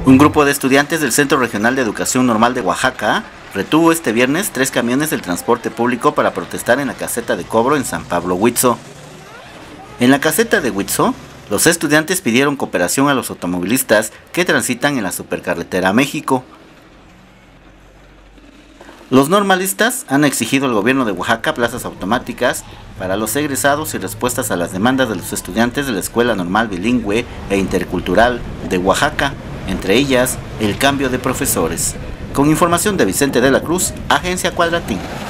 Un grupo de estudiantes del Centro Regional de Educación Normal de Oaxaca retuvo este viernes 3 camiones del transporte público para protestar en la caseta de cobro en San Pablo Huitzó. En la caseta de Huitzó, los estudiantes pidieron cooperación a los automovilistas que transitan en la supercarretera a México. Los normalistas han exigido al gobierno de Oaxaca plazas automáticas para los egresados y respuestas a las demandas de los estudiantes de la Escuela Normal Bilingüe e Intercultural de Oaxaca, entre ellas el cambio de profesores. Con información de Vicente de la Cruz, Agencia Cuadratín.